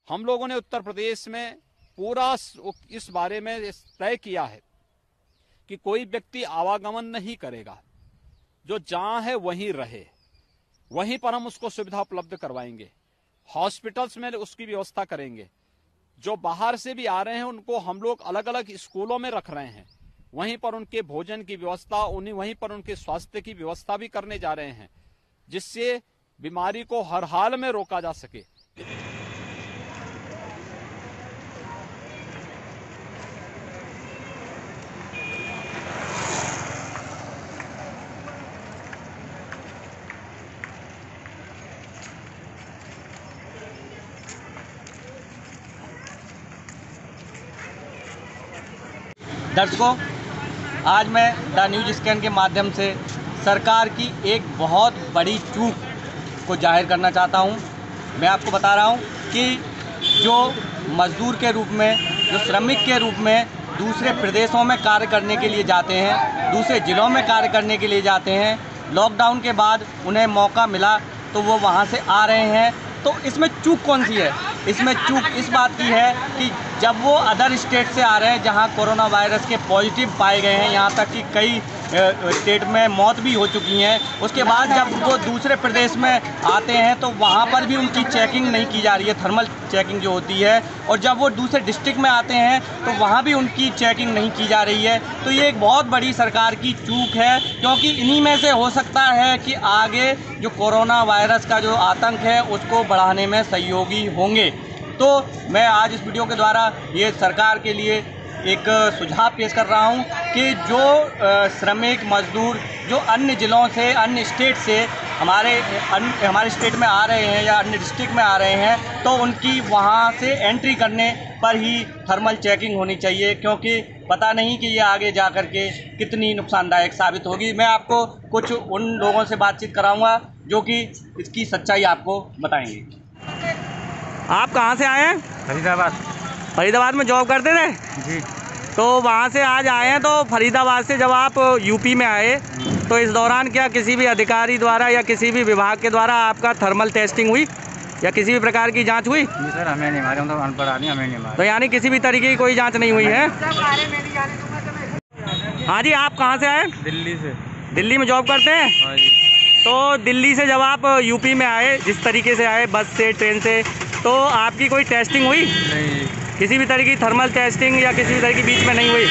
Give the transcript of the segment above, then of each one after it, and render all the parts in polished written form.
हम लोगों ने उत्तर प्रदेश में पूरा इस बारे में तय किया है कि कोई व्यक्ति आवागमन नहीं करेगा, जो जहां है वहीं रहे, वहीं पर हम उसको सुविधा उपलब्ध करवाएंगे। हॉस्पिटल्स में उसकी व्यवस्था करेंगे। जो बाहर से भी आ रहे हैं उनको हम लोग अलग अलग स्कूलों में रख रहे हैं, वहीं पर उनके भोजन की व्यवस्था, वहीं पर उनके स्वास्थ्य की व्यवस्था भी करने जा रहे हैं, जिससे बीमारी को हर हाल में रोका जा सके। दर्शकों, आज मैं द न्यूज स्कैन के माध्यम से सरकार की एक बहुत बड़ी चूक को जाहिर करना चाहता हूं। मैं आपको बता रहा हूं कि जो मजदूर के रूप में, जो श्रमिक के रूप में दूसरे प्रदेशों में कार्य करने के लिए जाते हैं, दूसरे ज़िलों में कार्य करने के लिए जाते हैं, लॉकडाउन के बाद उन्हें मौका मिला तो वो वहाँ से आ रहे हैं। तो इसमें चूक कौन सी है? इसमें चूक इस बात की है कि जब वो अदर स्टेट से आ रहे हैं जहां कोरोना वायरस के पॉजिटिव पाए गए हैं, यहां तक कि कई स्टेट में मौत भी हो चुकी हैं, उसके बाद जब वो दूसरे प्रदेश में आते हैं तो वहां पर भी उनकी चेकिंग नहीं की जा रही है, थर्मल चेकिंग जो होती है। और जब वो दूसरे डिस्ट्रिक्ट में आते हैं तो वहाँ भी उनकी चेकिंग नहीं की जा रही है। तो ये एक बहुत बड़ी सरकार की चूक है, क्योंकि इन्हीं में से हो सकता है कि आगे जो कोरोना वायरस का जो आतंक है उसको बढ़ाने में सहयोगी होंगे। तो मैं आज इस वीडियो के द्वारा ये सरकार के लिए एक सुझाव पेश कर रहा हूं कि जो श्रमिक मजदूर जो अन्य ज़िलों से, अन्य स्टेट से हमारे स्टेट में आ रहे हैं या अन्य डिस्ट्रिक्ट में आ रहे हैं, तो उनकी वहां से एंट्री करने पर ही थर्मल चेकिंग होनी चाहिए, क्योंकि पता नहीं कि ये आगे जा कर के कितनी नुकसानदायक साबित होगी। मैं आपको कुछ उन लोगों से बातचीत कराऊंगा जो कि इसकी सच्चाई आपको बताएंगे। आप कहाँ से आए हैं? फरीदाबाद। फरीदाबाद में जॉब करते थे जी। तो वहाँ से आज आए हैं। तो फरीदाबाद से जब आप यूपी में आए तो इस दौरान क्या किसी भी अधिकारी द्वारा या किसी भी विभाग के द्वारा आपका थर्मल टेस्टिंग हुई या किसी भी प्रकार की जांच हुई? जी सर, हमें नहीं मारे, हम तो अनपढ़ आदमी, हमें नहीं मारे। तो यानी किसी भी तरीके की कोई जांच नहीं हुई है? हाँ जी, आप कहाँ से आए? दिल्ली से। दिल्ली में जॉब करते हैं? हाँ जी। तो दिल्ली से जब आप यूपी में आए, जिस तरीके से आए, बस से, ट्रेन से, तो आपकी कोई टेस्टिंग हुई? नहीं। किसी भी तरह की थर्मल टेस्टिंग या किसी भी तरह की बीच में नहीं हुई?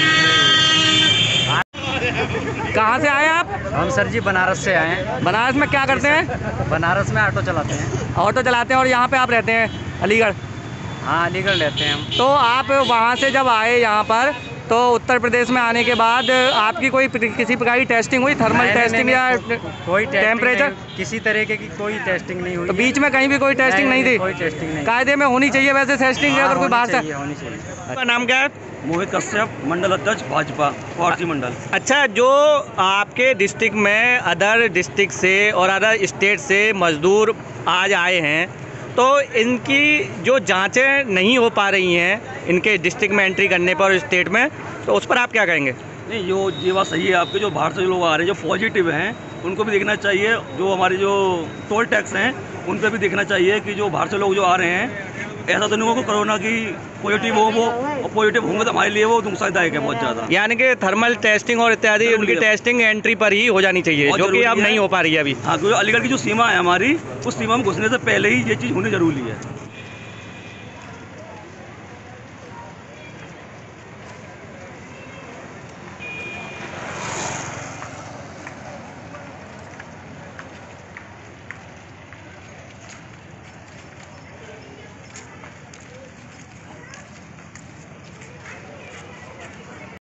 कहाँ से आए आप? हम सर जी बनारस से आए हैं। बनारस में क्या करते हैं? बनारस में ऑटो चलाते हैं। ऑटो चलाते हैं। और यहाँ पे आप रहते हैं अलीगढ़? हाँ, अलीगढ़ रहते हैं हम। तो आप वहाँ से जब आए यहाँ पर, तो उत्तर प्रदेश में आने के बाद आपकी कोई किसी प्रकार की टेस्टिंग हुई, थर्मल टेस्टिंग या कोई टेम्परेचर? किसी तरीके की कोई टेस्टिंग नहीं हुई। तो बीच में कहीं भी कोई टेस्टिंग नहीं थी? कोई टेस्टिंग नहीं। कायदे में होनी चाहिए वैसे टेस्टिंग, अगर कोई बाहर से। होनी चाहिए। आपका नाम क्या है? मोहित कश्यप, मंडल अध्यक्ष भाजपा फौजी मंडल। अच्छा, जो आपके डिस्ट्रिक्ट में अदर डिस्ट्रिक्ट से और अदर स्टेट से मजदूर आज आए हैं, तो इनकी जो जांचें नहीं हो पा रही हैं इनके डिस्ट्रिक्ट में एंट्री करने पर और स्टेट में, तो उस पर आप क्या कहेंगे? नहीं, ये बात सही है आपके। जो बाहर से लोग आ रहे हैं, जो पॉजिटिव हैं, उनको भी देखना चाहिए। जो हमारे जो टोल टैक्स हैं उन पर भी देखना चाहिए कि जो बाहर से लोग जो आ रहे हैं, ऐसा तो नहीं होगा कोरोना की पॉजिटिव हो वो, और पॉजिटिव होंगे तो हमारे लिए वो नुकसानदायक है बहुत ज़्यादा। यानी कि थर्मल टेस्टिंग और इत्यादि उनकी टेस्टिंग एंट्री पर ही हो जानी चाहिए, जो कि अब नहीं हो पा रही है अभी। हाँ, क्योंकि अलीगढ़ की जो सीमा है हमारी, उस सीमा में घुसने से पहले ही ये चीज़ होनी जरूरी है।